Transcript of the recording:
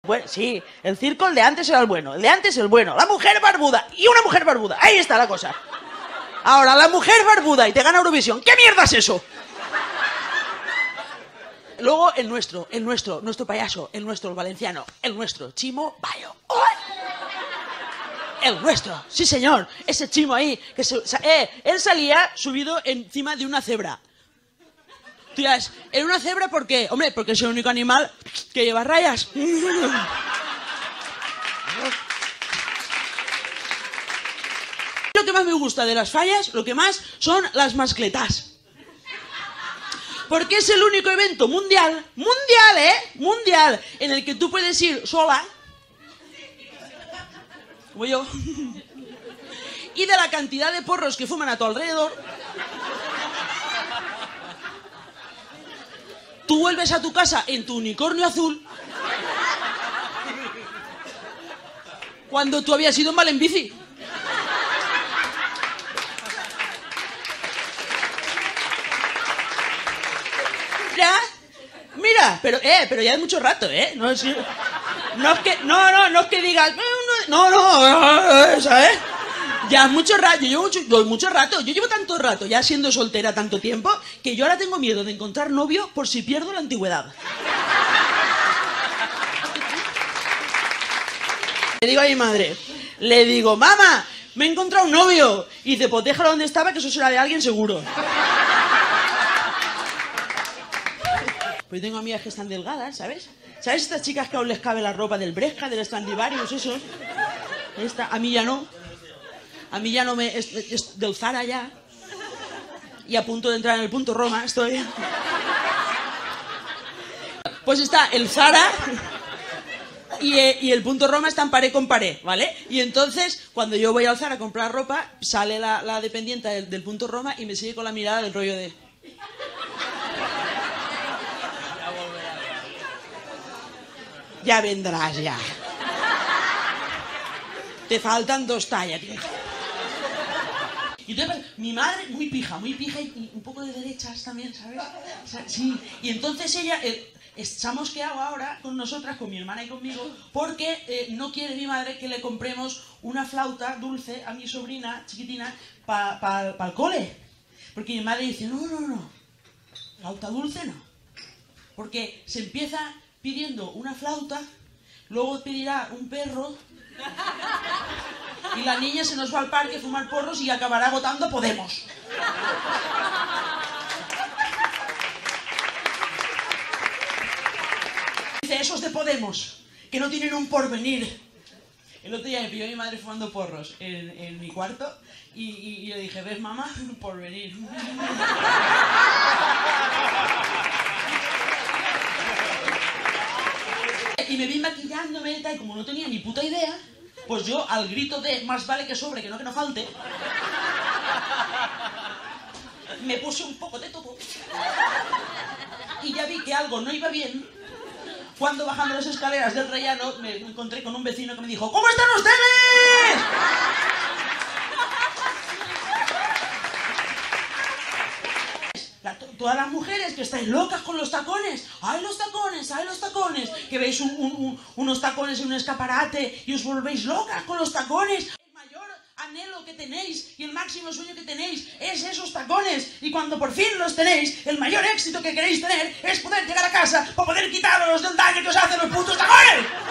Bueno, sí, el circo, el de antes era el bueno, el de antes el bueno. La mujer barbuda y una mujer barbuda. Ahí está la cosa. Ahora, la mujer barbuda y te gana Eurovisión. ¿Qué mierda es eso? Luego el nuestro payaso, el valenciano, el nuestro, Chimo Bayo. ¡Oh! El nuestro, sí señor, ese Chimo ahí, que él salía subido encima de una cebra. Tú dirás, ¿en una cebra por qué? Hombre, porque es el único animal que lleva rayas. Lo que más me gusta de las fallas, lo que más son las mascletas. Porque es el único evento mundial, mundial, en el que tú puedes ir sola, como yo, y de la cantidad de porros que fuman a tu alrededor, tú vuelves a tu casa en tu unicornio azul, cuando tú habías ido mal en bici. Mira, pero ya es mucho rato, ¿eh? No es que digas, ¿sabes? Ya es mucho rato, yo llevo tanto rato ya siendo soltera tanto tiempo, que yo ahora tengo miedo de encontrar novio por si pierdo la antigüedad. Le digo a mi madre, mamá, me he encontrado un novio. Y dice, pues déjalo donde estaba, que eso será de alguien seguro. Pues tengo amigas que están delgadas, ¿sabes? ¿Sabes estas chicas que aún les cabe la ropa del Bresca, del Stradivarius, esos? A mí ya no. A mí ya no me... Es del Zara ya. Y a punto de entrar en el punto Roma estoy. Pues está el Zara y el punto Roma están pared con pared, ¿vale? Y entonces, cuando yo voy al Zara a comprar ropa, sale la dependiente del punto Roma y me sigue con la mirada del rollo de... Ya vendrás, ya. Te faltan 2 tallas, tío. Y entonces, mi madre, muy pija y un poco de derechas también, ¿sabes? O sea, sí. Y entonces ella, se ha mosqueado ahora con nosotras, con mi hermana y conmigo, porque no quiere mi madre que le compremos una flauta dulce a mi sobrina chiquitina para el cole. Porque mi madre dice, no, flauta dulce no. Porque se empieza pidiendo una flauta, luego pedirá un perro y la niña se nos va al parque a fumar porros y acabará votando Podemos. Dice, esos de Podemos, que no tienen un porvenir. El otro día me pilló mi madre fumando porros en mi cuarto y le dije, ¿ves, mamá? Porvenir. Y me vi maquillándome y como no tenía ni puta idea, pues yo al grito de más vale que sobre que no falte, me puse un poco de todo y ya vi que algo no iba bien cuando bajando las escaleras del rellano me encontré con un vecino que me dijo, ¿cómo están ustedes? Todas las mujeres que estáis locas con los tacones, ¡ay los tacones! Que veis unos tacones en un escaparate y os volvéis locas con los tacones. El mayor anhelo que tenéis y el máximo sueño que tenéis es esos tacones. Y cuando por fin los tenéis, el mayor éxito que queréis tener es poder llegar a casa para poder quitaros del daño que os hacen los putos tacones.